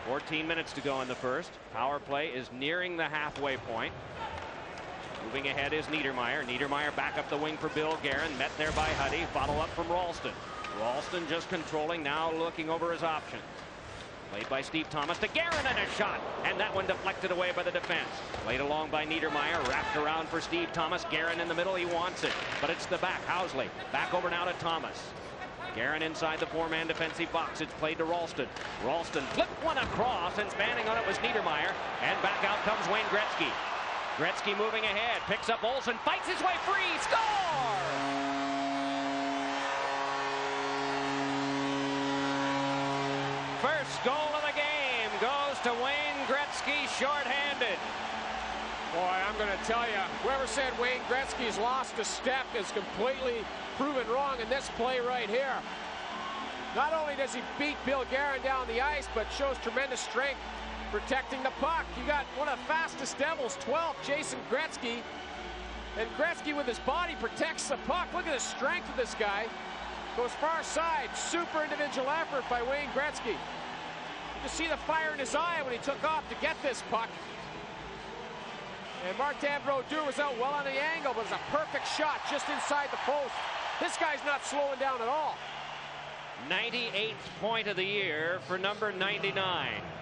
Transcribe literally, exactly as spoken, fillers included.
fourteen minutes to go in the first. Power play is nearing the halfway point. Moving ahead is Niedermayer. Niedermayer back up the wing for Bill Guerin. Met there by Huddy. Follow up from Ralston. Ralston just controlling, now looking over his options. Played by Steve Thomas to Guerin, and a shot. And that one deflected away by the defense. Played along by Niedermayer. Wrapped around for Steve Thomas. Guerin in the middle. He wants it. But it's the back. Housley. Back over now to Thomas. Guerin inside the four-man defensive box. It's played to Ralston. Ralston flipped one across, and spanning on it was Niedermayer. And back out comes Wayne Gretzky. Gretzky moving ahead. Picks up Olsen. Fights his way free. Score! First goal of the game goes to Wayne Gretzky, shorthanded. Boy, I'm going to tell you, whoever said Wayne Gretzky's lost a step is completely proven wrong in this play right here. Not only does he beat Bill Guerin down the ice, but shows tremendous strength protecting the puck. You got one of the fastest Devils, twelve, Jason Gretzky. And Gretzky with his body protects the puck. Look at the strength of this guy. Goes far side. Super individual effort by Wayne Gretzky. You can see the fire in his eye when he took off to get this puck. And Martin Brodeur was out well on the angle, but it's a perfect shot just inside the post. This guy's not slowing down at all. ninety-eighth point of the year for number ninety-nine.